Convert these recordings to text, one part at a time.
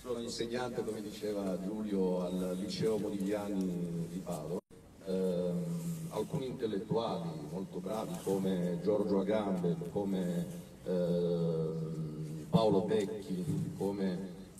Sono insegnante, come diceva Giulio, al liceo Modigliani di Padova. Alcuni intellettuali molto bravi come Giorgio Agamben, come Paolo Becchi, come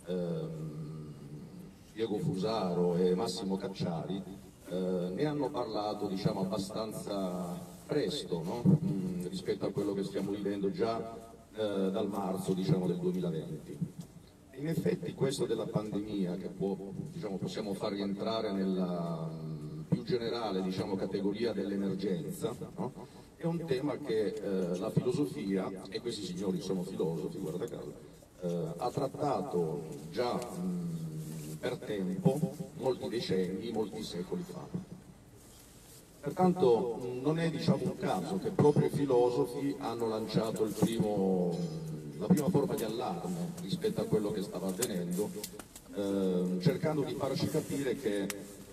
Diego Fusaro e Massimo Cacciari ne hanno parlato, diciamo, abbastanza presto, no? Rispetto a quello che stiamo vivendo già dal marzo, diciamo, del 2020. In effetti questo della pandemia, che possiamo far rientrare nella più generale, diciamo, categoria dell'emergenza, no? È un tema che la filosofia, e questi signori sono filosofi, guarda caso, ha trattato già per tempo, molti decenni, molti secoli fa. Pertanto non è, diciamo, un caso che proprio i filosofi hanno lanciato la prima forma di allarme rispetto a quello che stava avvenendo, cercando di farci capire che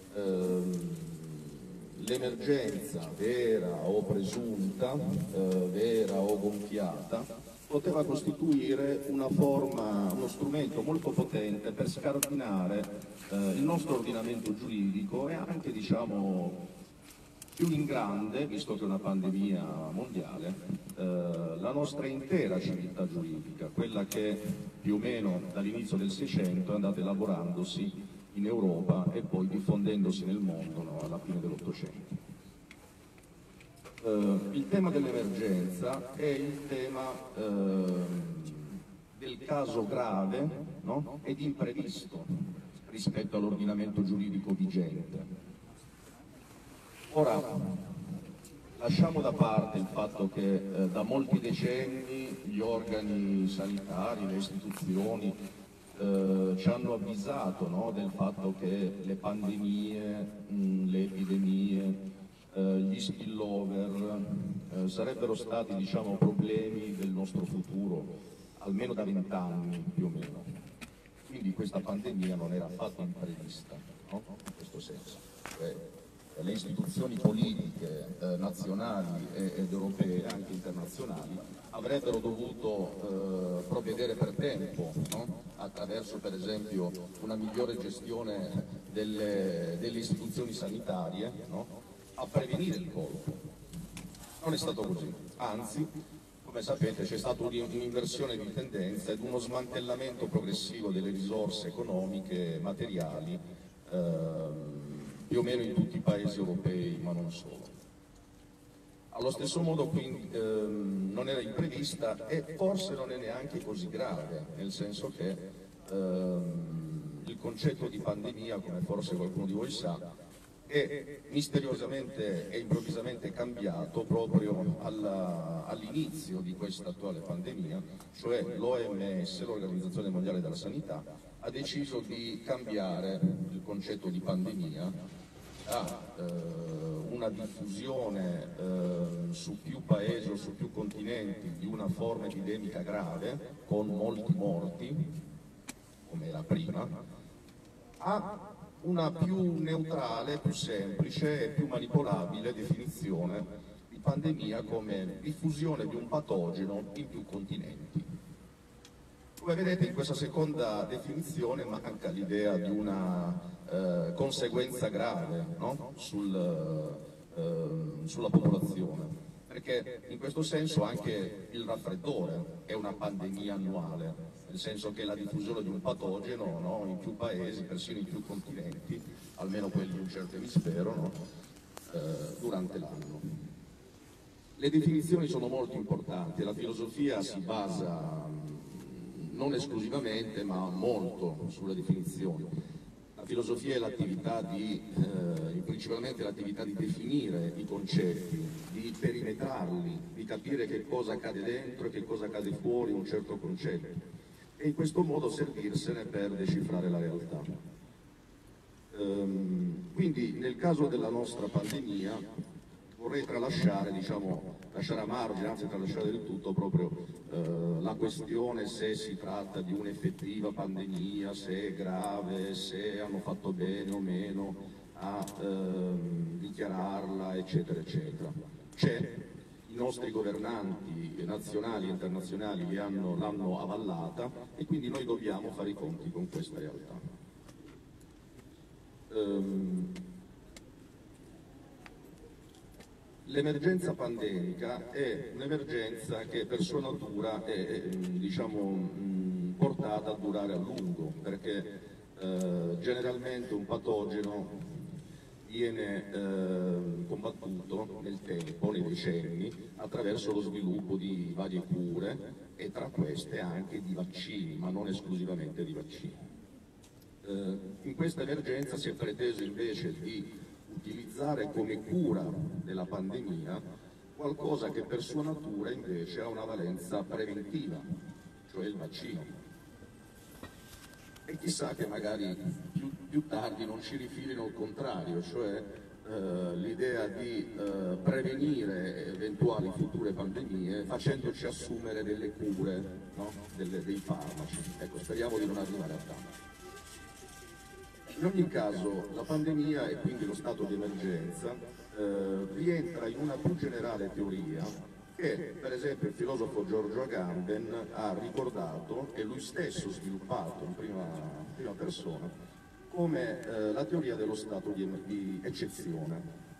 l'emergenza vera o presunta, vera o gonfiata, poteva costituire una forma, uno strumento molto potente per scardinare il nostro ordinamento giuridico e anche, diciamo, più in grande, visto che è una pandemia mondiale, la nostra intera civiltà giuridica, quella che più o meno dall'inizio del Seicento è andata elaborandosi in Europa e poi diffondendosi nel mondo, no, alla fine dell'Ottocento. Il tema dell'emergenza è il tema del caso grave, no, ed imprevisto rispetto all'ordinamento giuridico vigente. Ora, lasciamo da parte il fatto che da molti decenni gli organi sanitari, le istituzioni ci hanno avvisato, no, del fatto che le pandemie, le epidemie, gli spillover sarebbero stati, diciamo, problemi del nostro futuro, almeno da 20 anni più o meno. Quindi questa pandemia non era affatto imprevista, no? In questo senso. Le istituzioni politiche nazionali ed europee, anche internazionali, avrebbero dovuto provvedere per tempo, no? Attraverso per esempio una migliore gestione delle istituzioni sanitarie, no? A prevenire il colpo. Non è stato così, anzi, come sapete, c'è stata un'inversione di tendenza ed uno smantellamento progressivo delle risorse economiche, materiali, più o meno in tutti i paesi europei, ma non solo. Allo stesso modo, quindi, non era imprevista e forse non è neanche così grave, nel senso che il concetto di pandemia, come forse qualcuno di voi sa, è misteriosamente e improvvisamente cambiato proprio all'inizio di questa attuale pandemia, cioè l'OMS, l'Organizzazione Mondiale della Sanità, ha deciso di cambiare il concetto di pandemia a una diffusione su più paesi o su più continenti di una forma epidemica grave, con molti morti, come era prima, a una più neutrale, più semplice e più manipolabile definizione di pandemia come diffusione di un patogeno in più continenti. Come vedete, in questa seconda definizione manca l'idea di una conseguenza grave, no? Sulla popolazione, perché in questo senso anche il raffreddore è una pandemia annuale, nel senso che la diffusione di un patogeno, no? In più paesi, persino in più continenti, almeno quelli di un certo emisfero, no? Durante l'anno. Le definizioni sono molto importanti, la filosofia si basa non esclusivamente ma molto sulle definizioni. La filosofia è l'attività principalmente l'attività di definire i concetti, di perimetrarli, di capire che cosa accade dentro e che cosa accade fuori un certo concetto e in questo modo servirsene per decifrare la realtà. Quindi nel caso della nostra pandemia vorrei tralasciare, diciamo, lasciare a margine, anzi tralasciare del tutto proprio la questione se si tratta di un'effettiva pandemia, se è grave, se hanno fatto bene o meno a dichiararla, eccetera, eccetera. C'è i nostri governanti nazionali e internazionali l'hanno avallata e quindi noi dobbiamo fare i conti con questa realtà. L'emergenza pandemica è un'emergenza che per sua natura è diciamo, portata a durare a lungo, perché generalmente un patogeno viene combattuto nel tempo, nei decenni, attraverso lo sviluppo di varie cure e tra queste anche di vaccini, ma non esclusivamente di vaccini. In questa emergenza si è preteso invece di utilizzare come cura della pandemia qualcosa che per sua natura invece ha una valenza preventiva, cioè il vaccino. E chissà che magari più tardi non ci rifilino il contrario, cioè l'idea di prevenire eventuali future pandemie facendoci assumere delle cure, no? Dei farmaci. Ecco, speriamo di non arrivare a tanto. In ogni caso la pandemia e quindi lo stato di emergenza rientra in una più generale teoria che per esempio il filosofo Giorgio Agamben ha ricordato e lui stesso sviluppato in prima persona come la teoria dello stato di eccezione.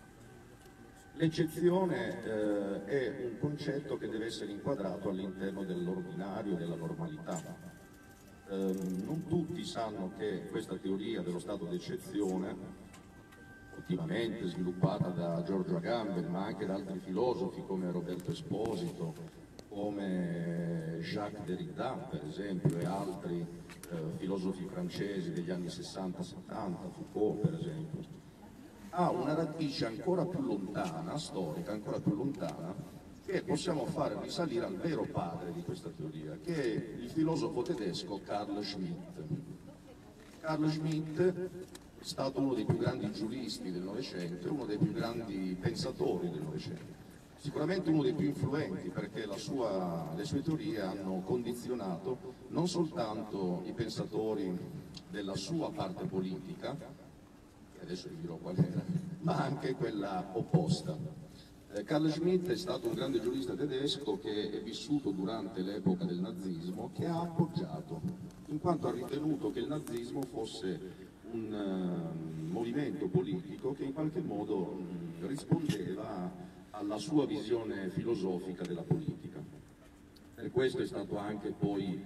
L'eccezione è un concetto che deve essere inquadrato all'interno dell'ordinario e della normalità. Non tutti sanno che questa teoria dello stato d'eccezione, ultimamente sviluppata da Giorgio Agamben, ma anche da altri filosofi come Roberto Esposito, come Jacques Derrida, per esempio, e altri filosofi francesi degli anni 60-70, Foucault, per esempio, ha una radice ancora più lontana, storica, ancora più lontana, che possiamo fare risalire al vero padre di questa teoria, che è il filosofo tedesco Carl Schmitt. Carl Schmitt è stato uno dei più grandi giuristi del Novecento, uno dei più grandi pensatori del Novecento, sicuramente uno dei più influenti, perché le sue teorie hanno condizionato non soltanto i pensatori della sua parte politica, che adesso vi dirò qual era, ma anche quella opposta. Carl Schmitt è stato un grande giurista tedesco che è vissuto durante l'epoca del nazismo, che ha appoggiato, in quanto ha ritenuto che il nazismo fosse un movimento politico che in qualche modo rispondeva alla sua visione filosofica della politica. Per questo è stato anche poi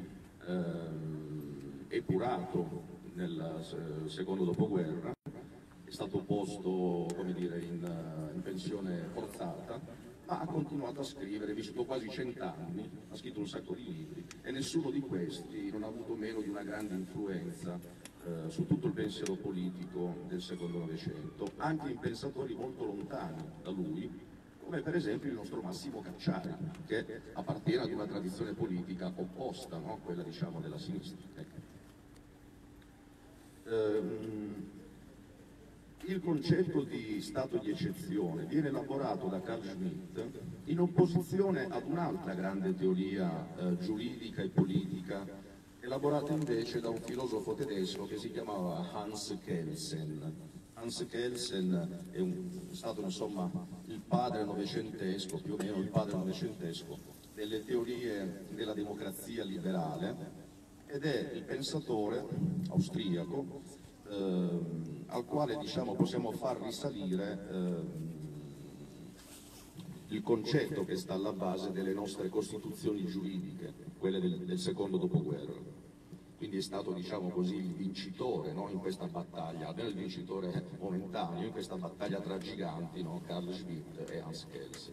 epurato nel secondo dopoguerra, è stato posto, come dire, in pensione forzata, ma ha continuato a scrivere, vissuto quasi 100 anni, ha scritto un sacco di libri e nessuno di questi non ha avuto meno di una grande influenza su tutto il pensiero politico del secondo Novecento, anche in pensatori molto lontani da lui, come per esempio il nostro Massimo Cacciari, che appartiene ad una tradizione politica opposta, no? Quella diciamo della sinistra. Ecco. Il concetto di stato di eccezione viene elaborato da Carl Schmitt in opposizione ad un'altra grande teoria giuridica e politica, elaborata invece da un filosofo tedesco che si chiamava Hans Kelsen. Hans Kelsen è stato insomma il padre novecentesco, più o meno il padre novecentesco, delle teorie della democrazia liberale ed è il pensatore austriaco al quale diciamo, possiamo far risalire il concetto che sta alla base delle nostre costituzioni giuridiche, quelle del secondo dopoguerra. Quindi è stato, diciamo così, il vincitore, no, in questa battaglia, almeno il vincitore momentaneo, in questa battaglia tra giganti, no, Carl Schmitt e Hans Kelsen.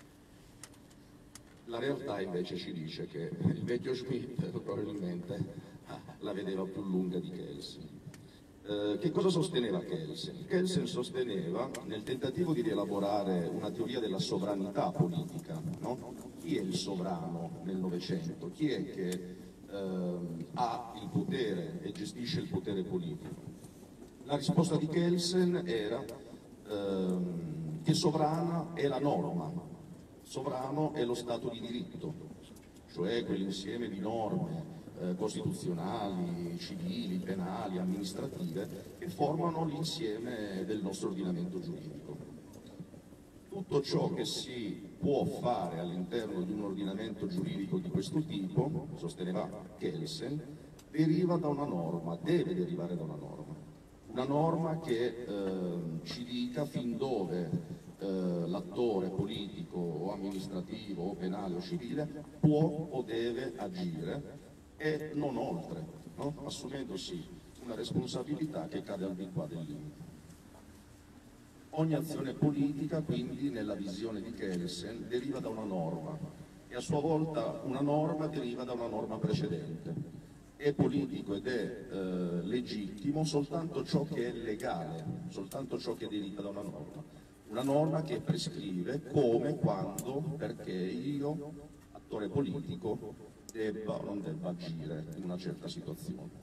La realtà invece ci dice che il vecchio Schmitt probabilmente la vedeva più lunga di Kelsen. Che cosa sosteneva Kelsen? Kelsen sosteneva, nel tentativo di rielaborare una teoria della sovranità politica, no? Chi è il sovrano nel Novecento? Chi è che ha il potere e gestisce il potere politico? La risposta di Kelsen era che sovrana è la norma, sovrano è lo Stato di diritto, cioè quell'insieme di norme costituzionali, civili, penali, amministrative che formano l'insieme del nostro ordinamento giuridico. tutto ciò che si può fare all'interno di un ordinamento giuridico di questo tipo, sosteneva Kelsen, deriva da una norma, deve derivare da una norma che ci dica fin dove l'attore politico o amministrativo o penale o civile può o deve agire e non oltre, no? Assumendosi una responsabilità che cade al di qua del limite. Ogni azione politica, quindi, nella visione di Kelsen, deriva da una norma e a sua volta una norma deriva da una norma precedente. È politico ed è legittimo soltanto ciò che è legale, soltanto ciò che deriva da una norma che prescrive come, quando, perché io, attore politico, debba o non debba agire in una certa situazione.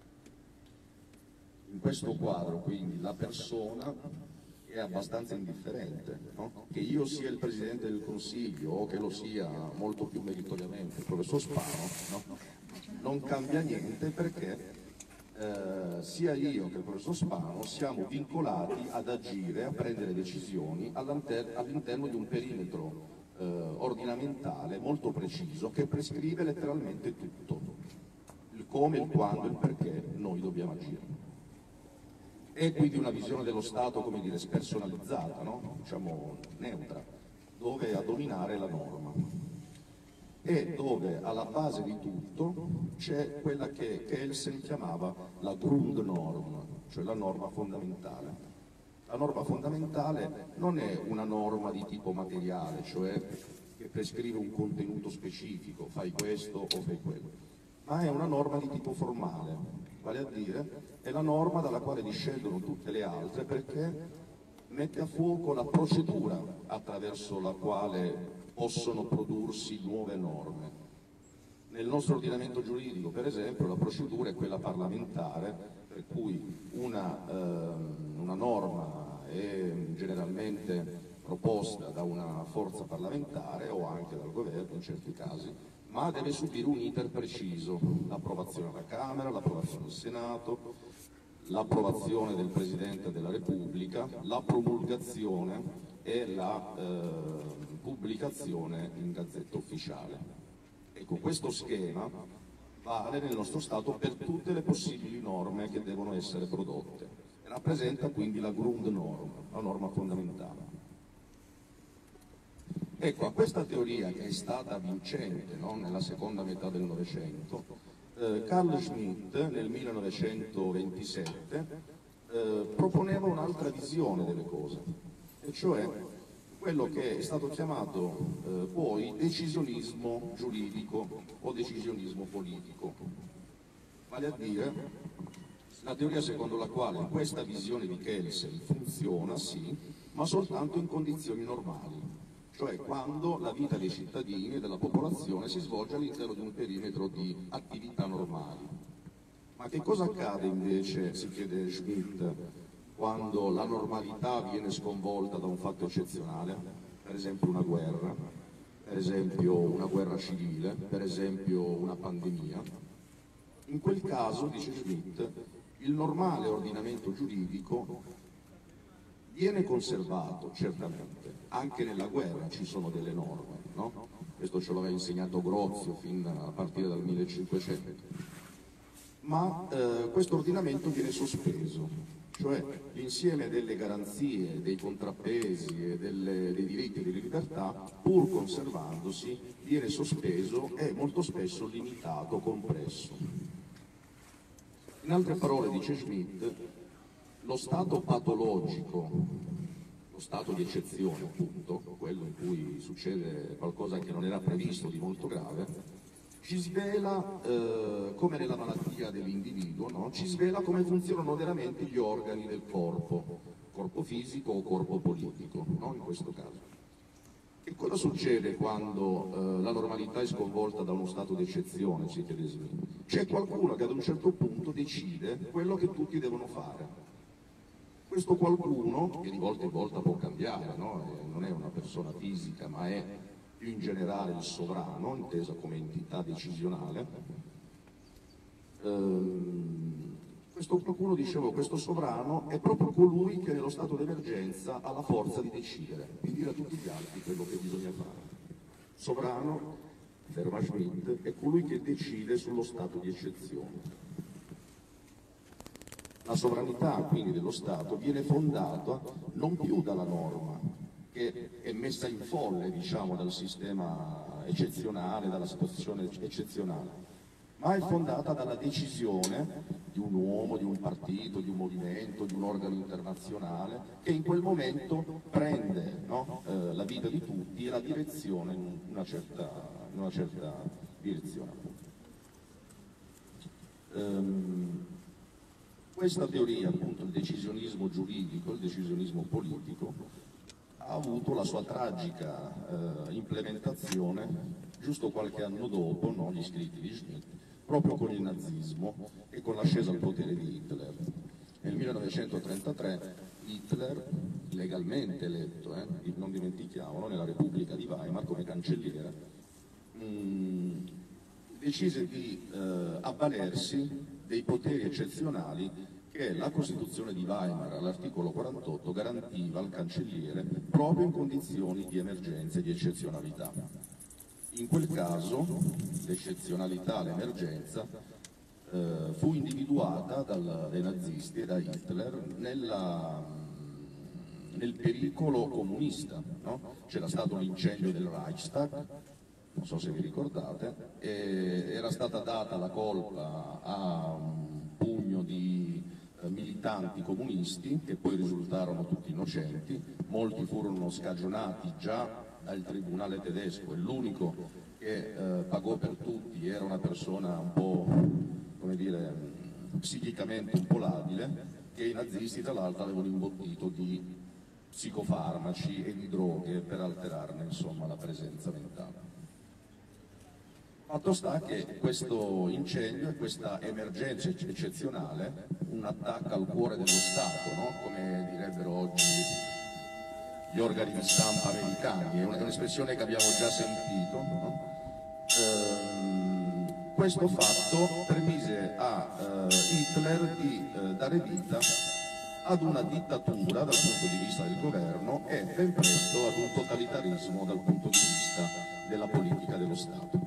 In questo quadro, quindi, la persona è abbastanza indifferente, no? Che io sia il Presidente del Consiglio o che lo sia molto più meritoriamente il professor Spano, no? Non cambia niente, perché sia io che il professor Spano siamo vincolati ad agire, a prendere decisioni all'interno di un perimetro ordinamentale molto preciso che prescrive letteralmente tutto, il come, il quando, il perché noi dobbiamo agire. È quindi una visione dello Stato, come dire, spersonalizzata, no? Diciamo neutra, dove a dominare la norma e dove alla base di tutto c'è quella che Kelsen chiamava la Grundnorm, cioè la norma fondamentale. La norma fondamentale non è una norma di tipo materiale, cioè che prescrive un contenuto specifico, fai questo o fai quello, ma è una norma di tipo formale, vale a dire è la norma dalla quale discendono tutte le altre, perché mette a fuoco la procedura attraverso la quale possono prodursi nuove norme. Nel nostro ordinamento giuridico, per esempio, la procedura è quella parlamentare, per cui una norma è generalmente proposta da una forza parlamentare o anche dal governo in certi casi, ma deve subire un iter preciso, l'approvazione alla Camera, l'approvazione al Senato, l'approvazione del Presidente della Repubblica, la promulgazione e la pubblicazione in Gazzetta Ufficiale. Ecco, questo schema vale nel nostro Stato per tutte le possibili norme che devono essere prodotte. Rappresenta quindi la Grundnorm, la norma fondamentale. Ecco, a questa teoria, che è stata vincente, no, nella seconda metà del Novecento, Carl Schmitt nel 1927 proponeva un'altra visione delle cose, e cioè quello che è stato chiamato poi decisionismo giuridico o decisionismo politico, vale a dire la teoria secondo la quale questa visione di Kelsen funziona, sì, ma soltanto in condizioni normali, cioè quando la vita dei cittadini e della popolazione si svolge all'interno di un perimetro di attività normali. Ma che cosa accade invece, si chiede Schmitt, quando la normalità viene sconvolta da un fatto eccezionale, per esempio una guerra, per esempio una guerra civile, per esempio una pandemia? In quel caso, dice Schmitt, il normale ordinamento giuridico viene conservato, certamente, anche nella guerra ci sono delle norme, no? Questo ce l'aveva insegnato Grozio fin a partire dal 1500, ma questo ordinamento viene sospeso, cioè l'insieme delle garanzie, dei contrappesi e dei diritti e delle libertà, pur conservandosi, viene sospeso e molto spesso limitato, compresso. In altre parole, dice Schmitt, lo stato patologico, lo stato di eccezione appunto, quello in cui succede qualcosa che non era previsto di molto grave, ci svela, come nella malattia dell'individuo, no? Ci svela come funzionano veramente gli organi del corpo fisico o corpo politico, no? In questo caso. E cosa succede quando la normalità è sconvolta da uno stato di eccezione, si chiede Smith? C'è qualcuno che ad un certo punto decide quello che tutti devono fare. Questo qualcuno, che di volta in volta può cambiare, no? Non è una persona fisica, ma è più in generale il sovrano, inteso come entità decisionale, Questo qualcuno, dicevo, questo sovrano è proprio colui che nello stato d'emergenza ha la forza di decidere, di dire a tutti gli altri quello che bisogna fare. Sovrano, afferma Schmitt, è colui che decide sullo stato di eccezione. La sovranità quindi dello Stato viene fondata non più dalla norma, che è messa in folle, diciamo, dal sistema eccezionale, dalla situazione eccezionale, ma è fondata dalla decisione di un uomo, di un partito, di un movimento, di un organo internazionale che in quel momento prende, no, la vita di tutti e la direzione in una certa direzione. Questa teoria, appunto, il decisionismo giuridico, il decisionismo politico, ha avuto la sua tragica implementazione giusto qualche anno dopo, no, gli scritti di Schmitt, proprio con il nazismo e con l'ascesa al potere di Hitler. Nel 1933 Hitler, legalmente eletto, non dimentichiamolo, nella Repubblica di Weimar come cancelliere, decise di avvalersi dei poteri eccezionali che la Costituzione di Weimar all'articolo 48 garantiva al cancelliere proprio in condizioni di emergenza e di eccezionalità. In quel caso l'eccezionalità, l'emergenza, fu individuata dai nazisti e da Hitler nel pericolo comunista, no? C'era stato un incendio del Reichstag, non so se vi ricordate, e era stata data la colpa a un pugno di militanti comunisti che poi risultarono tutti innocenti, molti furono scagionati già dal tribunale tedesco e l'unico che pagò per tutti era una persona un po', come dire, psichicamente un po' labile, che i nazisti tra l'altro avevano imbottito di psicofarmaci e di droghe per alterarne, insomma, la presenza mentale. Fatto sta che questo incendio e questa emergenza eccezionale, un attacco al cuore dello Stato, no? Come direbbero oggi gli organi di stampa americani, è un'espressione che abbiamo già sentito, no? Questo fatto permise a Hitler di dare vita ad una dittatura dal punto di vista del governo e ben presto ad un totalitarismo dal punto di vista della politica dello Stato.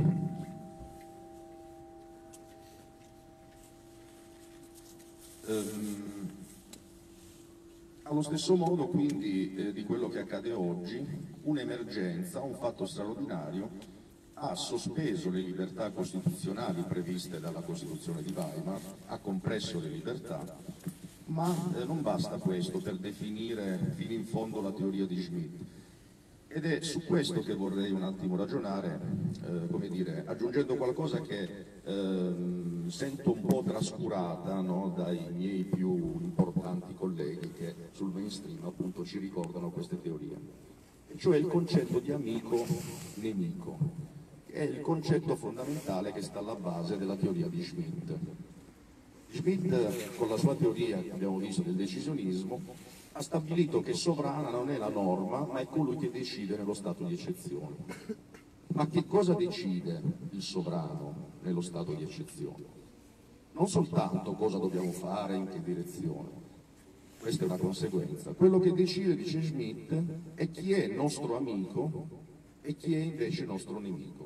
Allo stesso modo, quindi, di quello che accade oggi, un'emergenza, un fatto straordinario, ha sospeso le libertà costituzionali previste dalla Costituzione di Weimar, ha compresso le libertà, ma non basta questo per definire fino in fondo la teoria di Schmitt. Ed è su questo che vorrei un attimo ragionare, come dire, aggiungendo qualcosa che sento un po' trascurata, no, dai miei più importanti colleghi che sul mainstream appunto ci ricordano queste teorie, e cioè il concetto di amico-nemico, che è il concetto fondamentale che sta alla base della teoria di Schmitt. Schmitt, con la sua teoria che abbiamo visto del decisionismo, ha stabilito che sovrana non è la norma, ma è colui che decide nello stato di eccezione. Ma che cosa decide il sovrano nello stato di eccezione? Non soltanto cosa dobbiamo fare, in che direzione, questa è una conseguenza. Quello che decide, dice Schmitt, è chi è nostro amico e chi è invece nostro nemico.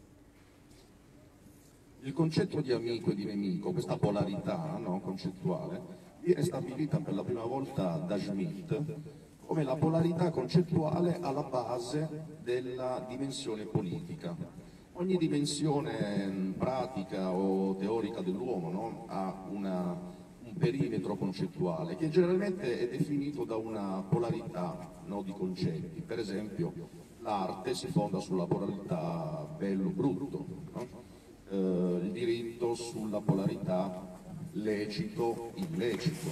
Il concetto di amico e di nemico, questa polarità, no, concettuale, viene stabilita per la prima volta da Schmitt come la polarità concettuale alla base della dimensione politica. Ogni dimensione pratica o teorica dell'uomo, no, ha un perimetro concettuale che generalmente è definito da una polarità, no, di concetti. Per esempio, l'arte si fonda sulla polarità bello-brutto, no? Il diritto sulla polarità lecito-illecito,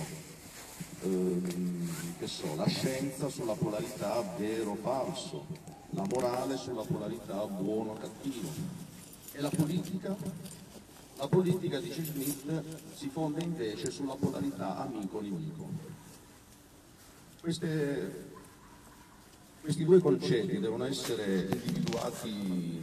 che so, la scienza sulla polarità vero-falso, la morale sulla polarità buono-cattivo. E la politica? La politica, dice Schmitt, si fonda invece sulla polarità amico-nemico. Questi due concetti devono essere individuati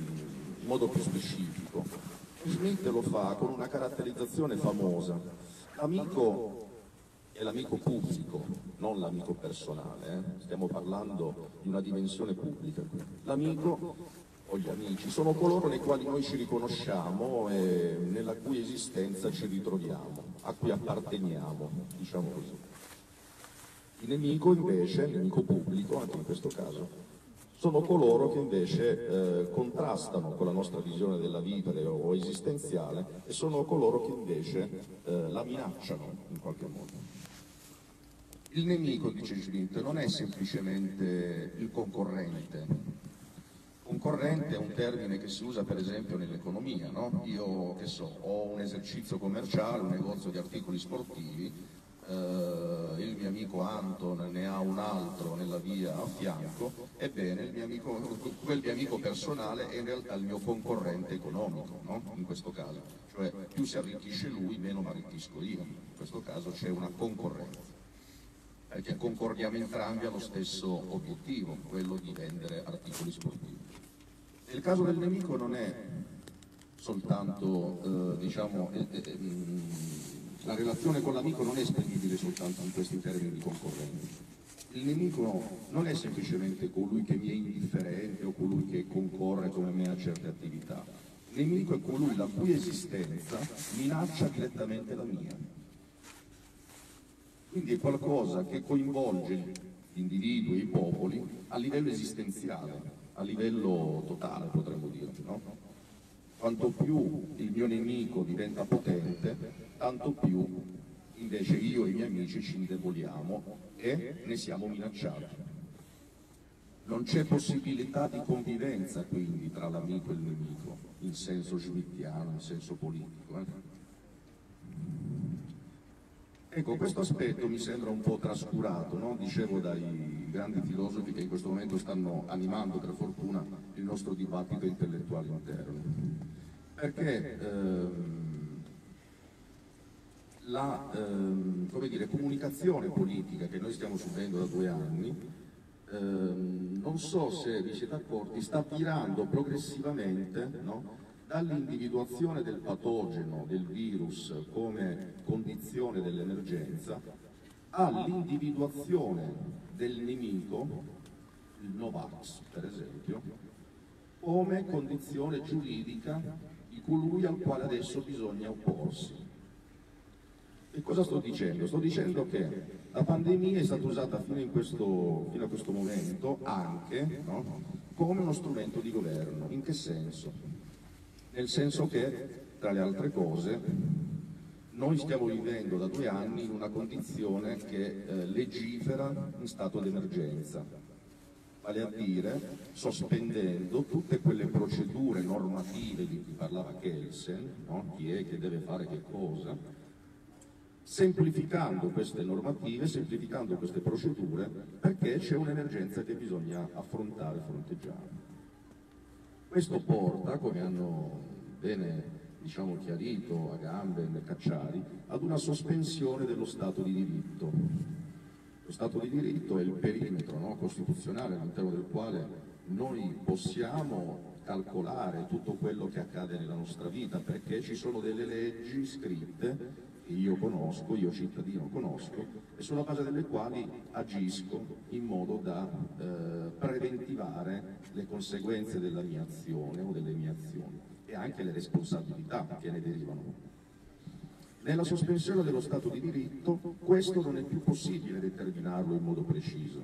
in modo più specifico. Schmitt lo fa con una caratterizzazione famosa L'amico è l'amico pubblico, non l'amico personale, Stiamo parlando di una dimensione pubblica. L'amico o gli amici sono coloro nei quali noi ci riconosciamo e nella cui esistenza ci ritroviamo, a cui apparteniamo, diciamo così. Il nemico invece, il nemico pubblico, anche in questo caso, sono coloro che invece contrastano con la nostra visione della vita o esistenziale e sono coloro che invece la minacciano in qualche modo. Il nemico, dice Schmitt, non è semplicemente il concorrente. Concorrente è un termine che si usa per esempio nell'economia, no? Io, che so, ho un esercizio commerciale, un negozio di articoli sportivi, il mio amico Anton ne ha un altro nella via a fianco, ebbene quel mio amico personale è in realtà il mio concorrente economico, no? In questo caso, cioè più si arricchisce lui, meno mi arricchisco io, in questo caso c'è una concorrenza, perché concordiamo entrambi allo stesso obiettivo, quello di vendere articoli sportivi. Nel caso del nemico non è soltanto, la relazione con l'amico non è esprimibile soltanto in questi termini di concorrenza. Il nemico non è semplicemente colui che mi è indifferente o colui che concorre come me a certe attività. Il nemico è colui la cui esistenza minaccia direttamente la mia. Quindi è qualcosa che coinvolge gli individui e i popoli a livello esistenziale, a livello totale potremmo dire, no? Quanto più il mio nemico diventa potente, tanto più invece io e i miei amici ci indeboliamo e ne siamo minacciati. Non c'è possibilità di convivenza quindi tra l'amico e il nemico, in senso schmittiano, in senso politico. Ecco, questo aspetto mi sembra un po' trascurato, no? Dicevo, dai grandi filosofi che in questo momento stanno animando, per fortuna, il nostro dibattito intellettuale interno. Perché la comunicazione politica che noi stiamo subendo da 2 anni, non so se vi siete accorti, sta virando progressivamente, no? Dall'individuazione del patogeno, del virus come condizione dell'emergenza, all'individuazione del nemico, il Novax per esempio, come condizione giuridica di colui al quale adesso bisogna opporsi. E cosa sto dicendo? Sto dicendo che la pandemia è stata usata fino a questo momento anche, no? Come uno strumento di governo. In che senso? Nel senso che, tra le altre cose, noi stiamo vivendo da 2 anni in una condizione che legifera in stato d'emergenza, vale a dire sospendendo tutte quelle procedure normative di cui parlava Kelsen, no? Chi è che deve fare che cosa, semplificando queste normative, semplificando queste procedure, perché c'è un'emergenza che bisogna affrontare e fronteggiare. Questo porta, come hanno bene chiarito Agamben e Cacciari, ad una sospensione dello Stato di diritto. Lo Stato di diritto è il perimetro, no, costituzionale all'interno del quale noi possiamo calcolare tutto quello che accade nella nostra vita, perché ci sono delle leggi scritte che io conosco, io cittadino conosco, e sulla base delle quali agisco in modo da preventivare le conseguenze della mia azione o delle mie azioni e anche le responsabilità che ne derivano. Nella sospensione dello Stato di diritto questo non è più possibile determinarlo in modo preciso,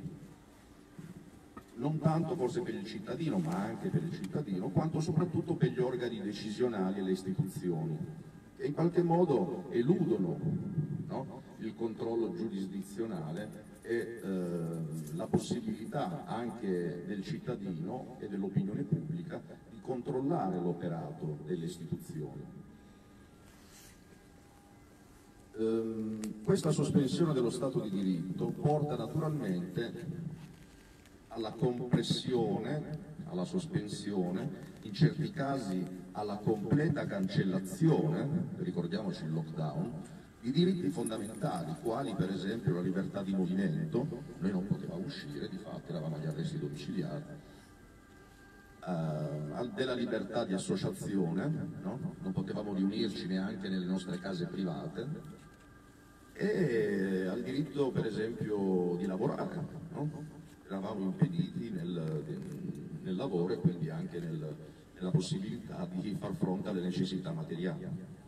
non tanto forse per il cittadino, ma anche per il cittadino, quanto soprattutto per gli organi decisionali e le istituzioni, che in qualche modo eludono, no? Il controllo giurisdizionale e la possibilità anche del cittadino e dell'opinione pubblica di controllare l'operato delle istituzioni. Questa sospensione dello Stato di diritto porta naturalmente alla compressione, alla sospensione, in certi casi alla completa cancellazione, ricordiamoci il lockdown, di diritti fondamentali, quali per esempio la libertà di movimento. Noi non potevamo uscire, di fatto eravamo agli arresti domiciliari, della libertà di associazione, no? Non potevamo riunirci neanche nelle nostre case private, e al diritto per esempio di lavorare, no? Eravamo impediti nel lavoro e quindi anche nella possibilità di far fronte alle necessità materiali.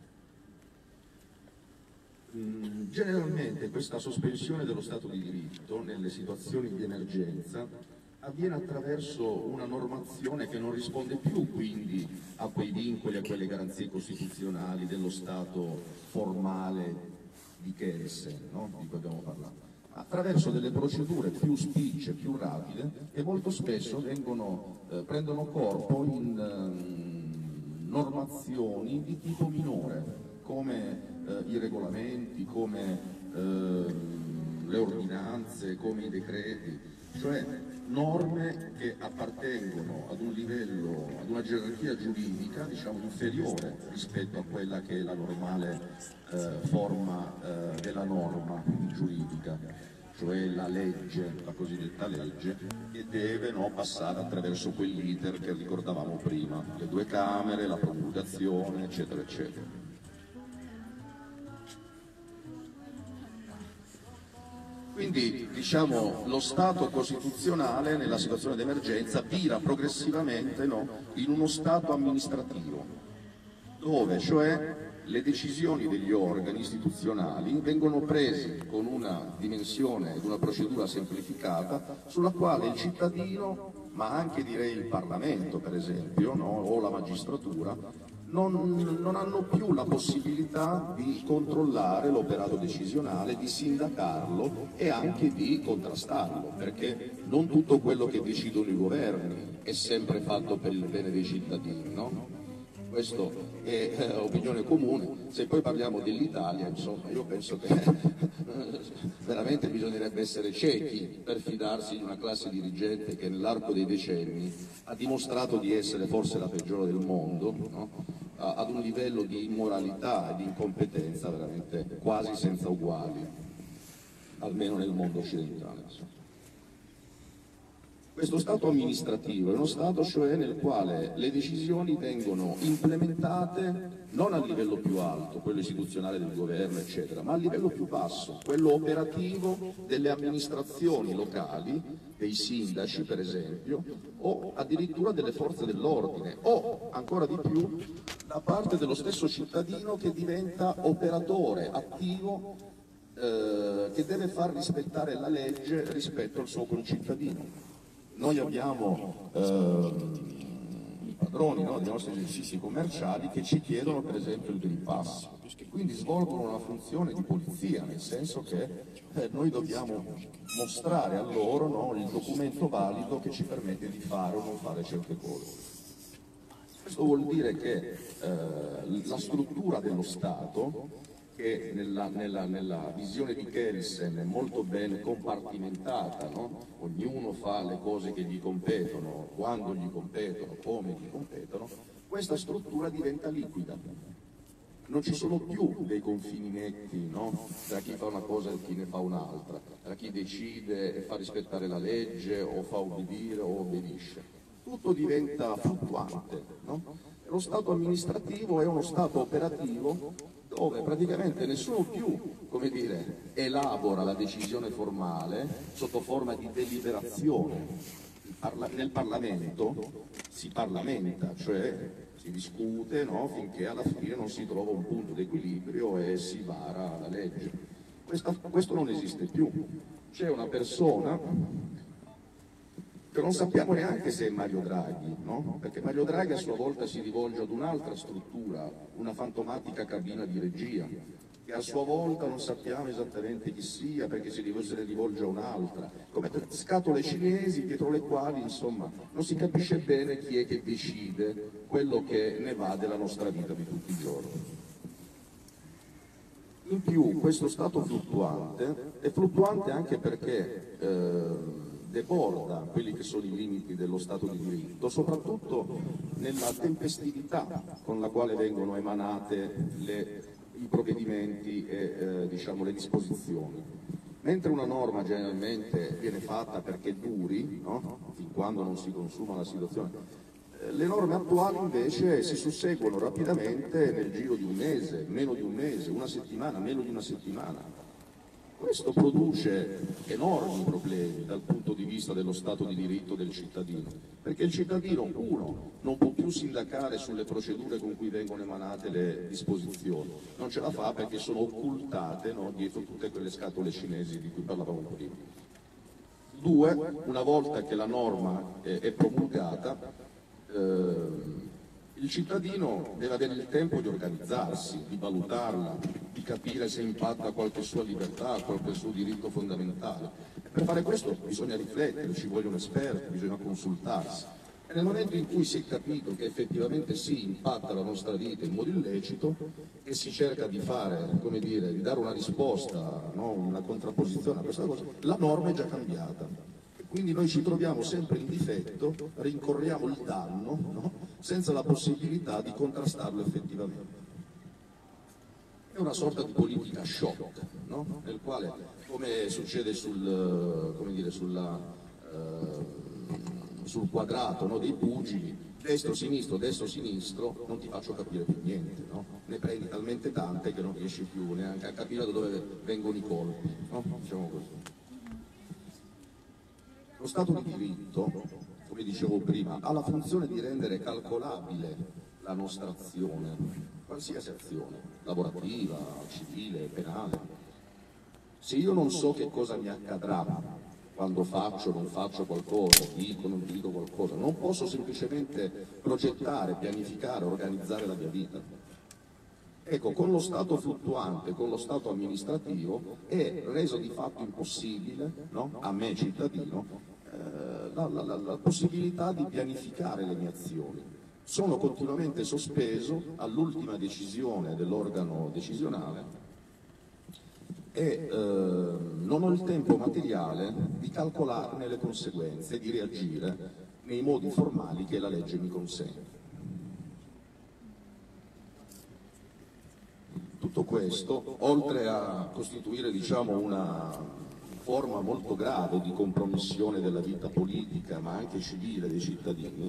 Generalmente questa sospensione dello Stato di diritto nelle situazioni di emergenza avviene attraverso una normazione che non risponde più quindi a quei vincoli, a quelle garanzie costituzionali dello Stato formale di Kelsen, no? Di cui abbiamo parlato, attraverso delle procedure più spicce, più rapide, che molto spesso prendono corpo in normazioni di tipo minore, come i regolamenti, come le ordinanze, come i decreti, cioè norme che appartengono ad un livello, ad una gerarchia giuridica, diciamo, inferiore rispetto a quella che è la normale forma della norma giuridica, cioè la legge, la cosiddetta legge, che deve passare attraverso quell'iter che ricordavamo prima, le due Camere, la promulgazione, eccetera, eccetera. Quindi, diciamo, lo Stato costituzionale nella situazione d'emergenza vira progressivamente in uno Stato amministrativo, dove cioè le decisioni degli organi istituzionali vengono prese con una dimensione ed una procedura semplificata sulla quale il cittadino, ma anche direi il Parlamento per esempio, o la magistratura, non hanno più la possibilità di controllare l'operato decisionale, di sindacarlo e anche di contrastarlo, perché non tutto quello che decidono i governi è sempre fatto per il bene dei cittadini, no? Questo è opinione comune. Se poi parliamo dell'Italia, insomma, io penso che veramente bisognerebbe essere ciechi per fidarsi di una classe dirigente che nell'arco dei decenni ha dimostrato di essere forse la peggiore del mondo, no? Ad un livello di immoralità e di incompetenza veramente quasi senza uguali, almeno nel mondo occidentale. Insomma. Questo Stato amministrativo è uno Stato cioè nel quale le decisioni vengono implementate non a livello più alto, quello istituzionale del governo, eccetera, ma a livello più basso, quello operativo delle amministrazioni locali, dei sindaci per esempio, o addirittura delle forze dell'ordine, o ancora di più da parte dello stesso cittadino che diventa operatore attivo che deve far rispettare la legge rispetto al suo concittadino. Noi abbiamo i padroni dei nostri esercizi commerciali che ci chiedono per esempio il Green Pass, quindi svolgono una funzione di polizia, nel senso che noi dobbiamo mostrare a loro il documento valido che ci permette di fare o non fare certe cose. Questo vuol dire che la struttura dello Stato, che nella visione di Kelsen è molto ben compartimentata, no? Ognuno fa le cose che gli competono, quando gli competono, come gli competono, questa struttura diventa liquida. Non ci sono più dei confini netti, no? Tra chi fa una cosa e chi ne fa un'altra, tra chi decide e fa rispettare la legge o fa obbedire o obbedisce. Tutto diventa fluttuante, no? Lo Stato amministrativo è uno Stato operativo dove praticamente nessuno più, come dire, elabora la decisione formale sotto forma di deliberazione. Nel Parlamento si parlamenta, cioè si discute, no? Finché alla fine non si trova un punto d'equilibrio e si vara la legge. Questo non esiste più. C'è una persona che non sappiamo neanche se è Mario Draghi, no? Perché Mario Draghi a sua volta si rivolge ad un'altra struttura, una fantomatica cabina di regia, che a sua volta non sappiamo esattamente chi sia, perché se ne rivolge a un'altra, come scatole cinesi dietro le quali, insomma, non si capisce bene chi è che decide quello che ne va della nostra vita di tutti i giorni. In più, questo stato fluttuante è fluttuante anche perché deborda quelli che sono i limiti dello Stato di diritto, soprattutto nella tempestività con la quale vengono emanate i provvedimenti e le disposizioni. Mentre una norma generalmente viene fatta perché duri, no? Fin quando non si consuma la situazione, le norme attuali invece si susseguono rapidamente nel giro di un mese, meno di un mese, una settimana, meno di una settimana. Questo produce enormi problemi dal punto di vista dello Stato di diritto del cittadino, perché il cittadino, uno, non può più sindacare sulle procedure con cui vengono emanate le disposizioni, non ce la fa perché sono occultate, no, dietro tutte quelle scatole cinesi di cui parlavamo prima. Due, una volta che la norma è promulgata, il cittadino deve avere il tempo di organizzarsi, di valutarla, di capire se impatta qualche sua libertà, qualche suo diritto fondamentale. Per fare questo bisogna riflettere, ci vogliono esperti, bisogna consultarsi. E nel momento in cui si è capito che effettivamente sì, impatta la nostra vita in modo illecito e si cerca di fare, come dire, di dare una risposta, no? Una contrapposizione a questa cosa, la norma è già cambiata. Quindi noi ci troviamo sempre in difetto, rincorriamo il danno, no? Senza la possibilità di contrastarlo effettivamente. È una sorta di politica shock, no? Nel quale, come succede sul quadrato, no, dei pugili, destro, sinistro, non ti faccio capire più niente, no? Ne prendi talmente tante che non riesci più neanche a capire da dove vengono i colpi, no? Diciamo così. Lo Stato di diritto, come dicevo prima, ha la funzione di rendere calcolabile la nostra azione, qualsiasi azione, lavorativa, civile, penale. Se io non so che cosa mi accadrà quando faccio o non faccio qualcosa, dico o non dico qualcosa, non posso semplicemente progettare, pianificare, organizzare la mia vita. Ecco, con lo Stato fluttuante, con lo Stato amministrativo, è reso di fatto impossibile, no? A me cittadino, la possibilità di pianificare le mie azioni. Sono continuamente sospeso all'ultima decisione dell'organo decisionale e non ho il tempo materiale di calcolarne le conseguenze, di reagire nei modi formali che la legge mi consente. Tutto questo, oltre a costituire, diciamo, una forma molto grave di compromissione della vita politica, ma anche civile dei cittadini,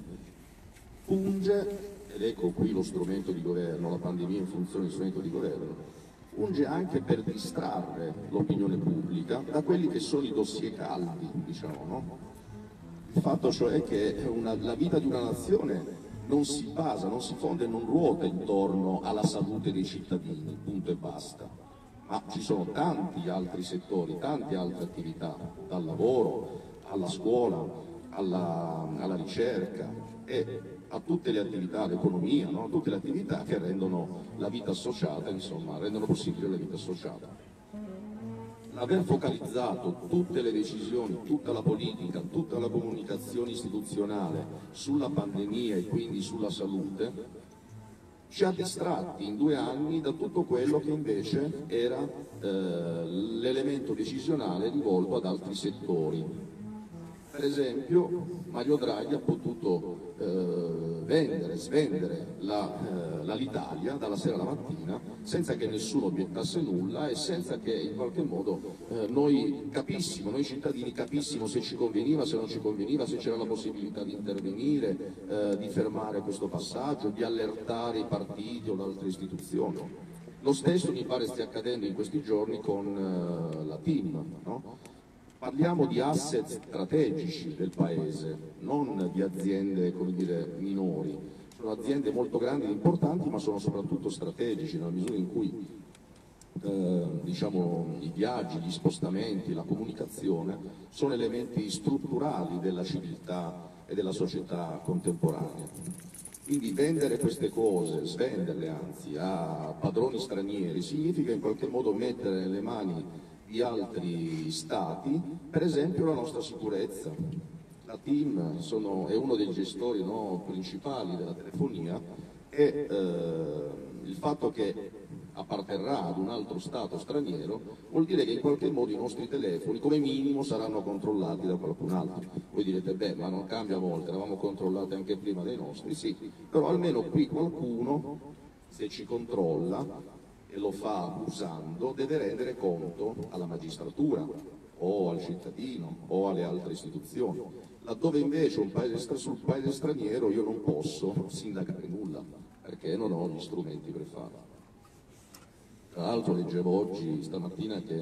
funge, ed ecco qui lo strumento di governo, la pandemia in funzione di strumento di governo, funge anche per distrarre l'opinione pubblica da quelli che sono i dossier caldi, diciamo, no? Il fatto cioè che la vita di una nazione non si basa, non si fonda e non ruota intorno alla salute dei cittadini, punto e basta. Ma ci sono tanti altri settori, tante altre attività, dal lavoro alla scuola, alla ricerca e a tutte le attività, all'economia, no? Tutte le attività che rendono la vita associata, insomma, rendono possibile la vita associata. L'aver focalizzato tutte le decisioni, tutta la politica, tutta la comunicazione istituzionale sulla pandemia e quindi sulla salute ci ha distratti in 2 anni da tutto quello che invece era l'elemento decisionale rivolto ad altri settori. Per esempio Mario Draghi ha potuto svendere l'Alitalia dalla sera alla mattina senza che nessuno obiettasse nulla e senza che in qualche modo noi capissimo, noi cittadini capissimo se ci conveniva, se non ci conveniva, se c'era la possibilità di intervenire, di fermare questo passaggio, di allertare i partiti o le altre istituzioni. Lo stesso mi pare stia accadendo in questi giorni con la TIM, no? Parliamo di asset strategici del Paese, non di aziende, come dire, minori. Sono aziende molto grandi e importanti, ma sono soprattutto strategici, nella misura in cui diciamo, i viaggi, gli spostamenti, la comunicazione sono elementi strutturali della civiltà e della società contemporanea. Quindi vendere queste cose, svenderle anzi, a padroni stranieri, significa in qualche modo mettere nelle mani di altri stati, per esempio la nostra sicurezza. La TIM è uno dei gestori, no, principali della telefonia e il fatto che apparterrà ad un altro stato straniero vuol dire che in qualche modo i nostri telefoni come minimo saranno controllati da qualcun altro. Voi direte, beh, ma non cambia molto, eravamo controllati anche prima dei nostri, sì, però almeno qui qualcuno, se ci controlla e lo fa abusando, deve rendere conto alla magistratura o al cittadino o alle altre istituzioni, laddove invece sul paese straniero io non posso sindacare nulla perché non ho gli strumenti per farlo. Tra l'altro leggevo oggi, stamattina, che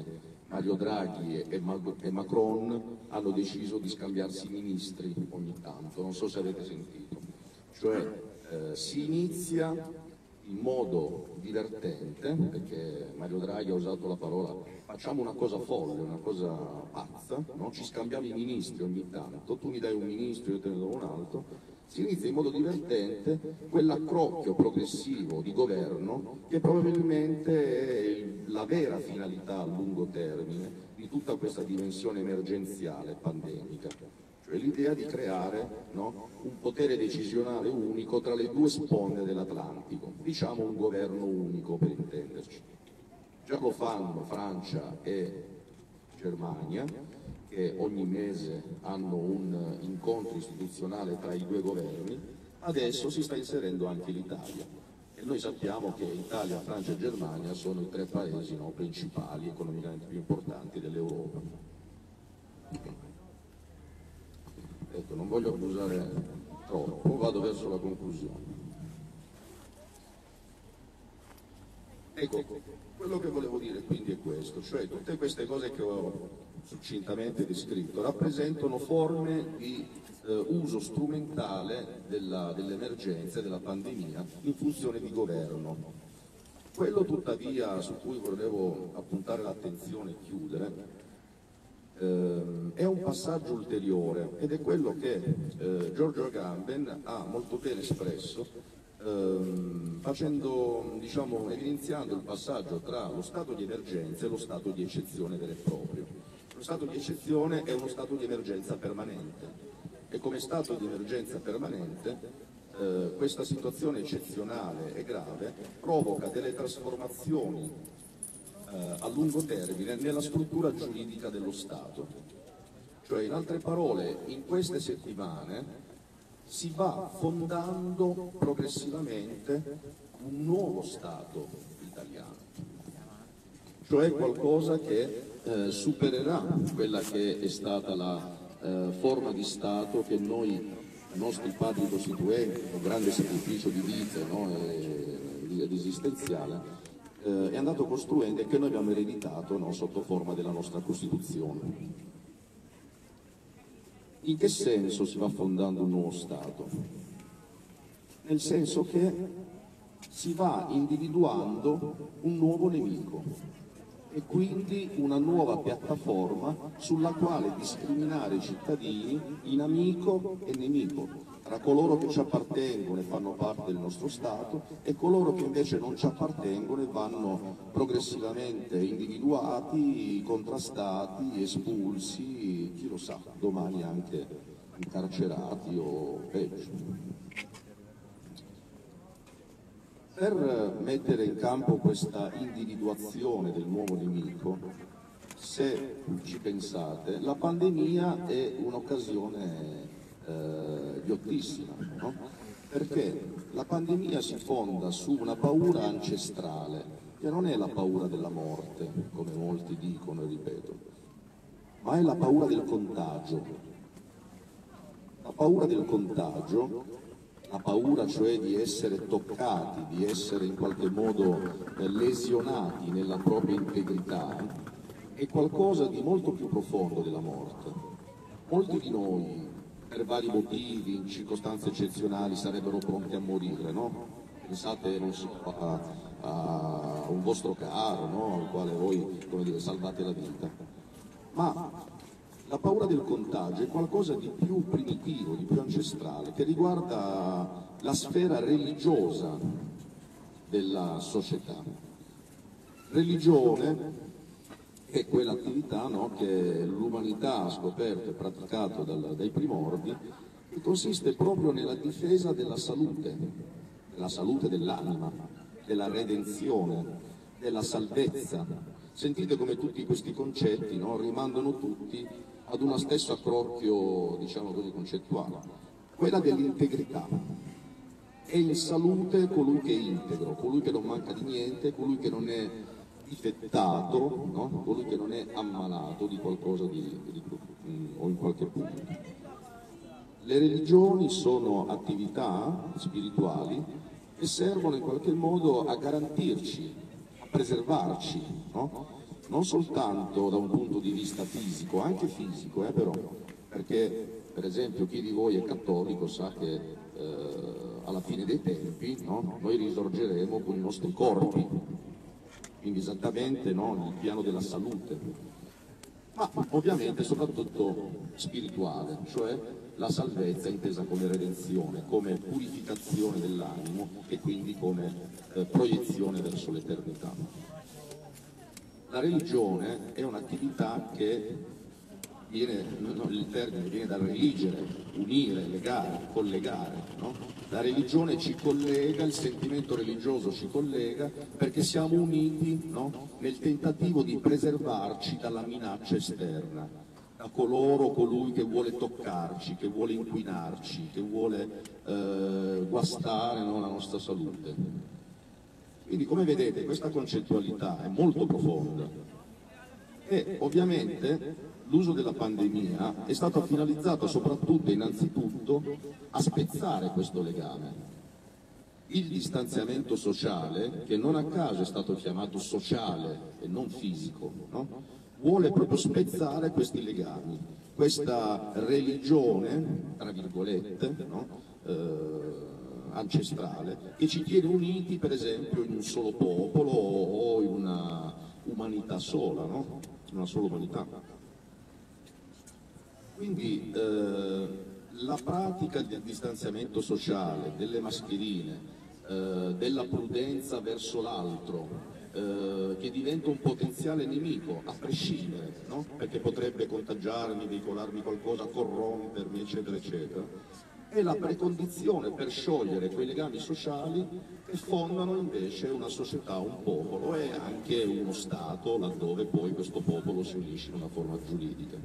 Mario Draghi e Macron hanno deciso di scambiarsi i ministri ogni tanto, non so se avete sentito. Cioè si inizia in modo divertente, perché Mario Draghi ha usato la parola facciamo una cosa folle, una cosa pazza, no? Ci scambiamo i ministri ogni tanto, tu mi dai un ministro, io te ne do un altro. Si inizia in modo divertente quell'accrocchio progressivo di governo che probabilmente è la vera finalità a lungo termine di tutta questa dimensione emergenziale pandemica, cioè l'idea di creare, no, un potere decisionale unico tra le due sponde dell'Atlantico, diciamo un governo unico per intenderci. Già lo fanno Francia e Germania, che ogni mese hanno un incontro istituzionale tra i due governi, adesso si sta inserendo anche l'Italia. E noi sappiamo che Italia, Francia e Germania sono i tre paesi, no, principali, economicamente più importanti dell'Europa. Ecco, non voglio abusare troppo, vado verso la conclusione. Ecco, quello che volevo dire quindi è questo, cioè tutte queste cose che ho succintamente descritto rappresentano forme di uso strumentale dell'emergenza e della pandemia in funzione di governo. Quello tuttavia su cui volevo appuntare l'attenzione e chiudere è un passaggio ulteriore ed è quello che Giorgio Agamben ha molto bene espresso evidenziando il passaggio tra lo stato di emergenza e lo stato di eccezione vero e proprio. Lo stato di eccezione è uno stato di emergenza permanente e come stato di emergenza permanente questa situazione eccezionale e grave provoca delle trasformazioni a lungo termine nella struttura giuridica dello Stato. Cioè, in altre parole, in queste settimane si va fondando progressivamente un nuovo Stato italiano, cioè qualcosa che supererà quella che è stata la forma di Stato che noi, i nostri padri costituenti, con grande sacrificio di vita, no, ed esistenziale, è andato costruendo e che noi abbiamo ereditato, no, sotto forma della nostra Costituzione. In che senso si va fondando un nuovo Stato? Nel senso che si va individuando un nuovo nemico e quindi una nuova piattaforma sulla quale discriminare i cittadini in amico e nemico, tra coloro che ci appartengono e fanno parte del nostro Stato e coloro che invece non ci appartengono e vanno progressivamente individuati, contrastati, espulsi, chi lo sa, domani anche incarcerati o peggio. Per mettere in campo questa individuazione del nuovo nemico, se ci pensate, la pandemia è un'occasione ghiottissima, no? Perché la pandemia si fonda su una paura ancestrale, che non è la paura della morte, come molti dicono e ripetono, ma è la paura del contagio. La paura del contagio, la paura cioè di essere toccati, di essere in qualche modo lesionati nella propria integrità, è qualcosa di molto più profondo della morte. Molti di noi, per vari motivi, in circostanze eccezionali, sarebbero pronti a morire, no? Pensate, non so, a un vostro caro, no? Al quale voi, come dire, salvate la vita. Ma la paura del contagio è qualcosa di più primitivo, di più ancestrale, che riguarda la sfera religiosa della società. Religione è quell'attività, no, che l'umanità ha scoperto e praticato dai primordi, che consiste proprio nella difesa della salute dell'anima, della redenzione, della salvezza. Sentite come tutti questi concetti, no, rimandano tutti ad uno stesso accrocchio, diciamo così, concettuale, quella dell'integrità. È in salute colui che è integro, colui che non manca di niente, colui che non è difettato, no? Colui che non è ammalato di qualcosa o in qualche punto. Le religioni sono attività spirituali che servono in qualche modo a garantirci, a preservarci, no? non soltanto da un punto di vista fisico, anche fisico, però, perché per esempio chi di voi è cattolico sa che alla fine dei tempi, no, noi risorgeremo con i nostri corpi, quindi esattamente, no, nel piano della salute, ma ovviamente soprattutto spirituale, cioè la salvezza intesa come redenzione, come purificazione dell'animo e quindi come proiezione verso l'eternità. La religione è un'attività che il termine viene dal religere, unire, legare, collegare, no? La religione ci collega, il sentimento religioso ci collega perché siamo uniti, no? Nel tentativo di preservarci dalla minaccia esterna, da colui che vuole toccarci, che vuole inquinarci, che vuole guastare, no, la nostra salute. Quindi, come vedete, questa concettualità è molto profonda e ovviamente l'uso della pandemia è stato finalizzato soprattutto e innanzitutto a spezzare questo legame. Il distanziamento sociale, che non a caso è stato chiamato sociale e non fisico, no? Vuole proprio spezzare questi legami, questa religione, tra virgolette, no? Ancestrale, che ci tiene uniti per esempio in un solo popolo o in una umanità sola, no? Una sola umanità. Quindi la pratica del distanziamento sociale, delle mascherine, della prudenza verso l'altro, che diventa un potenziale nemico, a prescindere, no? Perché potrebbe contagiarmi, veicolarmi qualcosa, corrompermi, eccetera, eccetera, è la precondizione per sciogliere quei legami sociali che fondano invece una società, un popolo e anche uno Stato, laddove poi questo popolo si unisce in una forma giuridica.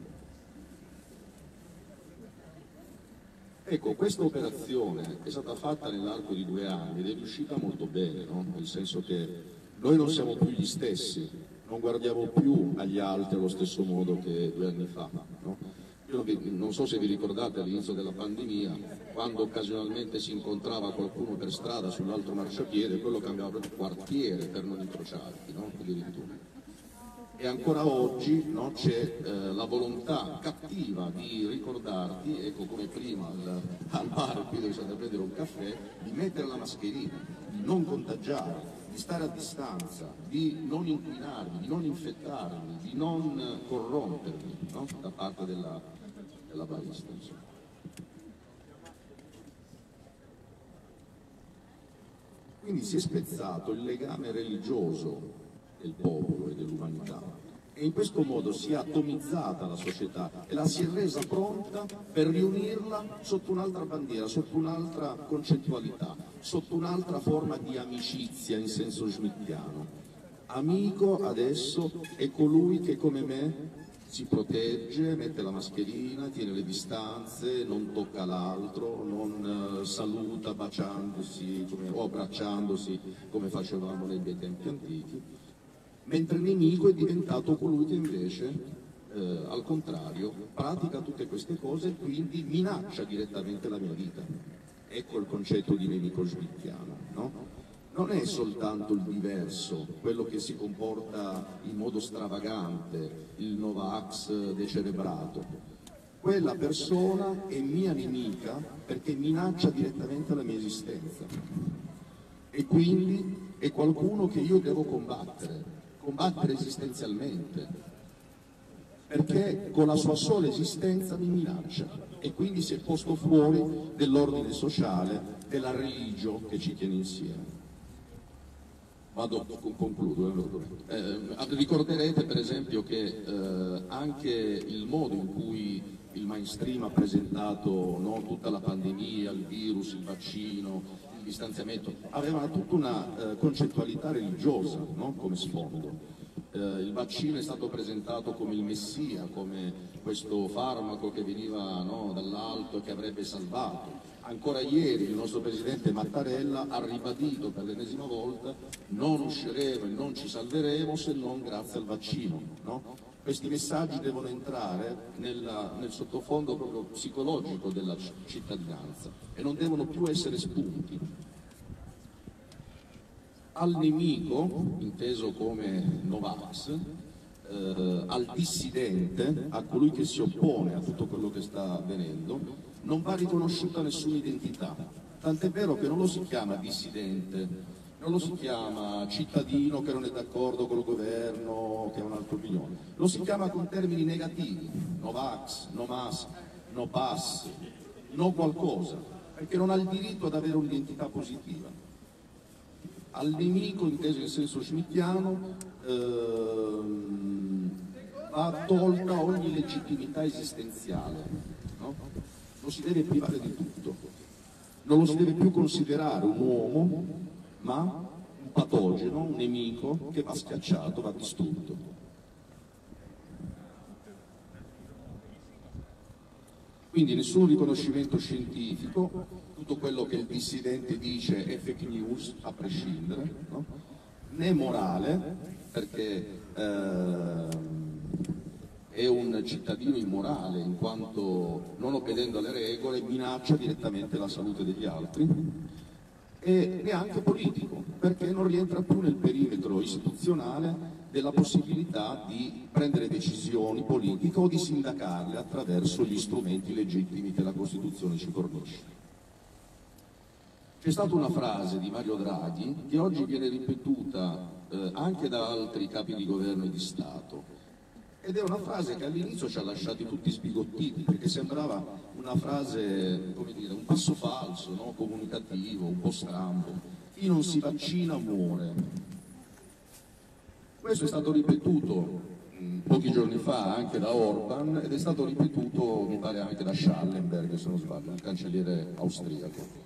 Ecco, questa operazione è stata fatta nell'arco di 2 anni ed è riuscita molto bene, no? Nel senso che noi non siamo più gli stessi, non guardiamo più agli altri allo stesso modo che 2 anni fa, no? Io non so se vi ricordate all'inizio della pandemia, quando occasionalmente si incontrava qualcuno per strada sull'altro marciapiede, quello cambiava proprio quartiere per non incrociarti, no? Addirittura. E ancora oggi, no, c'è la volontà cattiva di ricordarti, ecco come prima al bar qui dove siete a prendere un caffè, di mettere la mascherina, di non contagiare, di stare a distanza, di non inquinarvi, di non infettarvi, di non corrompervi, no? Da parte della barista. Quindi si è spezzato il legame religioso del popolo e dell'umanità e in questo modo si è atomizzata la società e la si è resa pronta per riunirla sotto un'altra bandiera, sotto un'altra concettualità, sotto un'altra forma di amicizia in senso schmittiano. Amico adesso è colui che come me si protegge, mette la mascherina, tiene le distanze, non tocca l'altro, non saluta baciandosi o abbracciandosi come facevamo nei bei tempi antichi, mentre il nemico è diventato colui che invece, al contrario, pratica tutte queste cose e quindi minaccia direttamente la mia vita. Ecco il concetto di nemico schmittiano, no? Non è soltanto il diverso, quello che si comporta in modo stravagante, il Novax decerebrato. Quella persona è mia nemica perché minaccia direttamente la mia esistenza e quindi è qualcuno che io devo combattere esistenzialmente, perché con la sua sola esistenza mi minaccia e quindi si è posto fuori dell'ordine sociale, della religione che ci tiene insieme. Concludo. Ricorderete per esempio che anche il modo in cui il mainstream ha presentato, no, tutta la pandemia, il virus, il vaccino, il distanziamento, aveva tutta una concettualità religiosa, no, come sfondo. Il vaccino è stato presentato come il messia, come questo farmaco che veniva, no, dall'alto e che avrebbe salvato. Ancora ieri il nostro presidente Mattarella ha ribadito per l'ennesima volta: non usciremo e non ci salveremo se non grazie al vaccino, no? Questi messaggi devono entrare nel sottofondo proprio psicologico della cittadinanza e non devono più essere spunti. Al nemico, inteso come Novax, al dissidente, a colui che si oppone a tutto quello che sta avvenendo, non va riconosciuta nessuna identità. Tant'è vero che non lo si chiama dissidente, non lo si chiama cittadino che non è d'accordo con il governo, che ha un'altra opinione, lo si chiama con termini negativi: no vax, no mask, no pass, no qualcosa, perché non ha il diritto ad avere un'identità positiva. Al nemico, inteso in senso schmittiano, va tolta ogni legittimità esistenziale, no? Lo si deve privare di tutto, non lo si deve più considerare un uomo, ma un patogeno, un nemico che va schiacciato, va distrutto. Quindi nessun riconoscimento scientifico, tutto quello che il dissidente dice è fake news, a prescindere, no? Né morale, perché è un cittadino immorale, in quanto non obbedendo alle regole minaccia direttamente la salute degli altri, e neanche politico, perché non rientra più nel perimetro istituzionale della possibilità di prendere decisioni politiche o di sindacarle attraverso gli strumenti legittimi che la Costituzione ci fornisce. C'è stata una frase di Mario Draghi che oggi viene ripetuta anche da altri capi di governo e di Stato, ed è una frase che all'inizio ci ha lasciati tutti sbigottiti, perché sembrava una frase, come dire, un passo falso, no? Comunicativo, un po' strambo: chi non si vaccina muore. Questo è stato ripetuto pochi giorni fa anche da Orban, ed è stato ripetuto, mi pare, anche da Schallenberg, se non sbaglio, il cancelliere austriaco.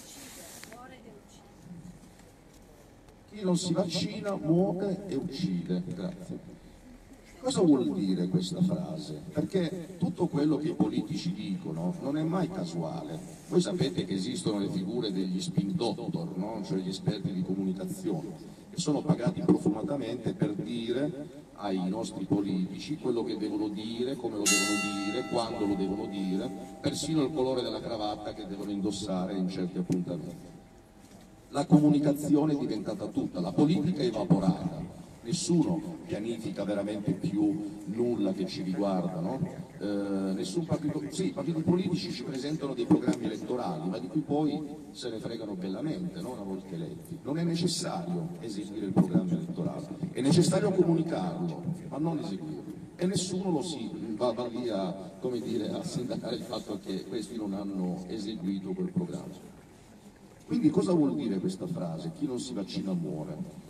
Chi non si vaccina muore e uccide. Grazie. Cosa vuol dire questa frase? Perché tutto quello che i politici dicono non è mai casuale. Voi sapete che esistono le figure degli spin doctor, no? Cioè gli esperti di comunicazione, che sono pagati profumatamente per dire ai nostri politici quello che devono dire, come lo devono dire, quando lo devono dire, persino il colore della cravatta che devono indossare in certi appuntamenti. La comunicazione è diventata tutta, la politica è evaporata. Nessuno pianifica veramente più nulla che ci riguarda, no? Nessun partito, sì, i partiti politici ci presentano dei programmi elettorali, ma di cui poi se ne fregano bellamente, no? Una volta eletti. Non è necessario eseguire il programma elettorale, è necessario comunicarlo, ma non eseguirlo. E nessuno lo si va lì a, come dire, a sindacare il fatto che questi non hanno eseguito quel programma. Quindi cosa vuol dire questa frase? Chi non si vaccina muore.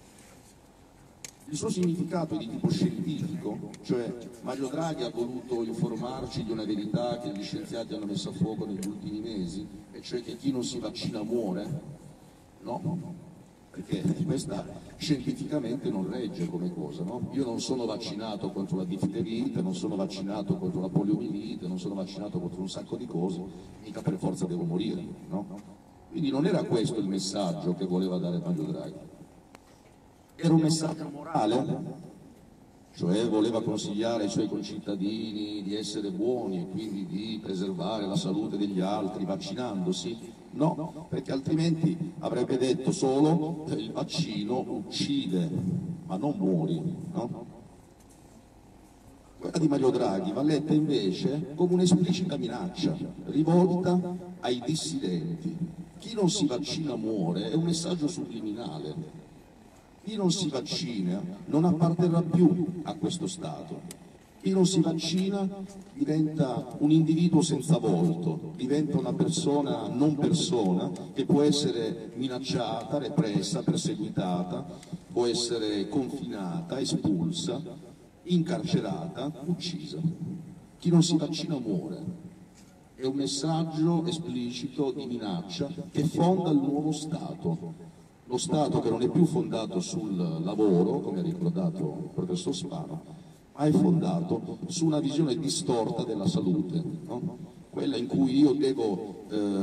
Il suo significato è di tipo scientifico, cioè Mario Draghi ha voluto informarci di una verità che gli scienziati hanno messo a fuoco negli ultimi mesi, e cioè che chi non si vaccina muore? No, perché questa scientificamente non regge come cosa, no? Io non sono vaccinato contro la difterite, non sono vaccinato contro la poliomielite, non sono vaccinato contro un sacco di cose, mica per forza devo morire, no? Quindi non era questo il messaggio che voleva dare Mario Draghi. Era un messaggio morale, cioè voleva consigliare ai suoi concittadini di essere buoni e quindi di preservare la salute degli altri vaccinandosi? No, perché altrimenti avrebbe detto solo il vaccino uccide, ma non muori, no? Quella di Mario Draghi va letta invece come un'esplicita minaccia rivolta ai dissidenti. Chi non si vaccina muore è un messaggio subliminale. Chi non si vaccina non apparterrà più a questo Stato. Chi non si vaccina diventa un individuo senza volto, diventa una persona non persona che può essere minacciata, repressa, perseguitata, può essere confinata, espulsa, incarcerata, uccisa. Chi non si vaccina muore. È un messaggio esplicito di minaccia che fonda il nuovo Stato. Lo Stato che non è più fondato sul lavoro, come ha ricordato il professor Spano, ma è fondato su una visione distorta della salute, no? Quella in cui io devo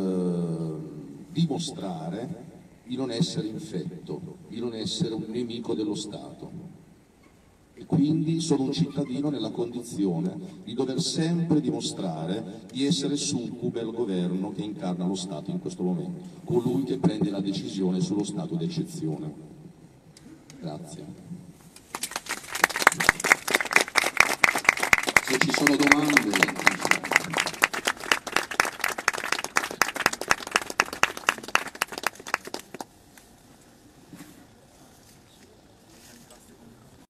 dimostrare di non essere infetto, di non essere un nemico dello Stato. E quindi sono un cittadino nella condizione di dover sempre dimostrare di essere succube al governo che incarna lo Stato in questo momento, colui che prende la decisione sullo stato d'eccezione. Grazie. sono domande